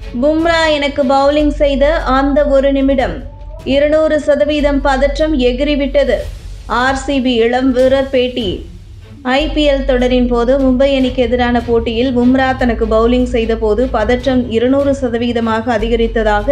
பும்ரா எனக்கு பவுலிங் செய்த அந்த ஒரு நிமிடம் 200% பதற்றம் எகிறிவிட்டது. ஆர்சிபி இளம் வீரர் பேட்டி. ஐபிஎல் தொடரின் போது மும்பை அணிக்கு எதிரான போட்டியில் பும்ரா தனக்கு பவுலிங் செய்த போது பதற்றம் 200% அதிகரித்ததாக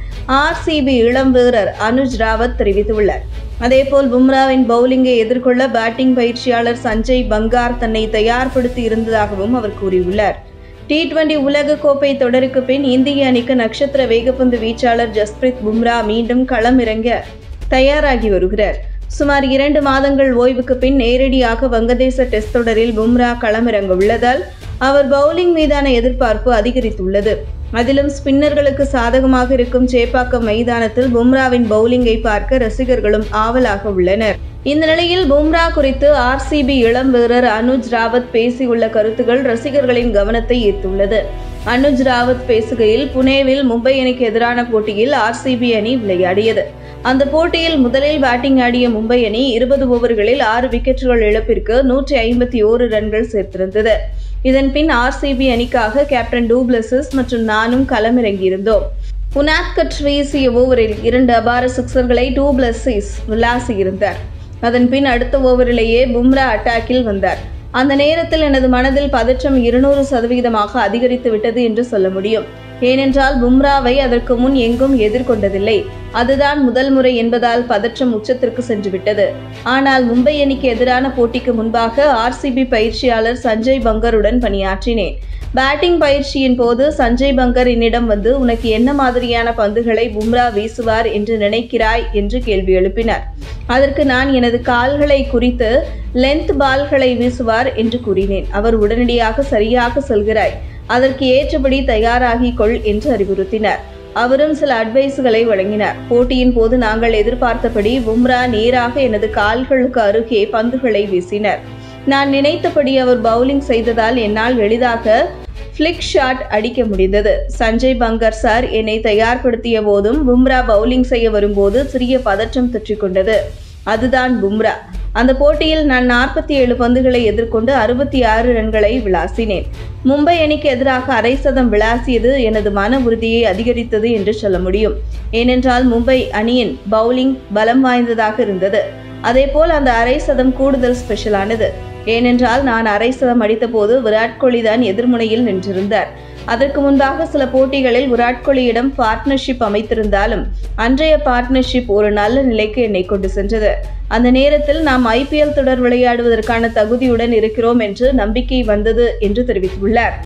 ஆர்சிபி இளம் வீரர் அனுஜ் ராவத் தெரிவித்துள்ளார். அதேபோல் பும்ராவின் பவுலிங்கை எதிர்கொள்ள பேட்டிங் பயிற்சியாளர் சஞ்சய் பங்கார் தன்னை தயார்படுத்தி இருந்ததாகவும் அவர் கூறியுள்ளார். T20 உலக கோப்பை தொடருக்கு பின் இந்திய அணிக்கு நட்சத்திர வேகப்பந்து வீச்சாளர் ஜஸ்பிரித் பும்ரா மீண்டும் களமிறங்க தயாராகி வருகிறார். சுமார் 2 மாதங்கள் ஓய்வுக்கு பின் நேரடியாக வங்கதேச டெஸ்ட் தொடரில் பும்ரா களமிறங்க உள்ளதால் அவர் பவுலிங் மீதான எதிர்பார்ப்பு அதிகரித்துள்ளது. அதிலும் ஸ்பின்னர்களுக்கு சாதகமாக இருக்கும் சேப்பாக்கம் மைதானத்தில் பும்ராவின் பவுலிங்கை பார்க்க ரசிகர்களும் ஆவலாக உள்ளனர். இந்த நிலையில் பும்ரா குறித்து ஆர்சிபி இளம் வீரர் அனுஜ் ராவத் பேசியுள்ள கருத்துக்கள் ரசிகர்களின் கவனத்தை ஈர்த்துள்ளது. அனுஜ் ராவத் பேசுகையில், புனேவில் மும்பை அணிக்கு எதிரான போட்டியில் ஆர்சிபி அணி விளையாடியது. அந்த போட்டியில் முதலில் பேட்டிங் ஆடிய மும்பை அணி 20 ஓவர்களில் 6 விக்கெட்டுகள் இழப்பிற்கு 151 ரன்கள் சேர்த்திருந்தது. இதன்பின் ஆர்சிபி அணிக்காக கேப்டன் டு பிளெசிஸ் மற்றும் நானும் களமிறங்கியிருந்தோம். உனாத்கட் வீசிய ஓவரில் 2 அபார சிக்சர்களை டு பிளெசிஸ் விளாசியிருந்தார். அதன்பின் அடுத்த ஓவரிலேயே பும்ரா அட்டாக்கில் வந்தார். அந்த நேரத்தில் எனது மனதில் பதற்றம் 200% அதிகரித்து விட்டது என்று சொல்ல முடியும். ஏனென்றால் பும்ராவை அதற்கு முன் எங்கும் எதிர்கொண்டதில்லை. அதுதான் முதல் முறை என்பதால் பதற்றம் உச்சத்திற்கு சென்றுவிட்டது. ஆனால் மும்பை அணிக்கு எதிரான போட்டிக்கு முன்பாக ஆர்சிபி பயிற்சியாளர் சஞ்சய் பங்கருடன் பணியாற்றினேன். பேட்டிங் பயிற்சியின் போது சஞ்சய் பங்கர் என்னிடம் வந்து, உனக்கு என்ன மாதிரியான பந்துகளை பும்ரா வீசுவார் என்று நினைக்கிறாய் என்று கேள்வி எழுப்பினார். அதற்கு நான் எனது கால்களை குறித்து லென்த் பால்களை வீசுவார் என்று கூறினேன். அவர் உடனடியாக சரியாக சொல்கிறாய், அதற்கு ஏற்றபடி தயாராகிக் கொள் என்று அறிவுறுத்தினார். அவரும் சில அட்வைஸ்களை வழங்கினார். போட்டியின் போது நாங்கள் எதிர்பார்த்தபடி பும்ரா நேராக எனது கால்களுக்கு அருகே பந்துகளை வீசினார். நான் நினைத்தபடி அவர் பவுலிங் செய்ததால் என்னால் எளிதாக ஃபிளிக் ஷாட் அடிக்க முடிந்தது. சஞ்சய் பங்கர் சார் என்னை தயார்படுத்திய போதும் பும்ரா பவுலிங் செய்ய வரும்போது சிறிய பதற்றம் தொற்றிக்கொண்டது. அதுதான் பும்ரா. அந்த போட்டியில் நான் 47 பந்துகளை எதிர்கொண்டு 66 ரன்களை விளாசினேன். மும்பை அணிக்கு எதிராக அரை சதம் விளாசியது எனது மன உறுதியை அதிகரித்தது என்று சொல்ல முடியும். ஏனென்றால் மும்பை அணியின் பவுலிங் பலம் வாய்ந்ததாக இருந்தது. அதேபோல் அந்த அரை சதம் கூடுதல் ஸ்பெஷலானது. ஏனென்றால் நான் அரை சதம் அடித்த போது விராட் கோலி தான் எதிர்முனையில் நின்றிருந்தார். அதற்கு முன்பாக சில போட்டிகளில் விராட் கோலியிடம் பார்ட்னர்ஷிப் அமைத்திருந்தாலும் அன்றைய பார்ட்னர்ஷிப் ஒரு நல்ல நிலைக்கு என்னை கொண்டு சென்றது. அந்த நேரத்தில் நாம் IPL தொடர் விளையாடுவதற்கான தகுதியுடன் இருக்கிறோம் என்று நம்பிக்கை வந்தது என்று தெரிவித்துள்ளார்.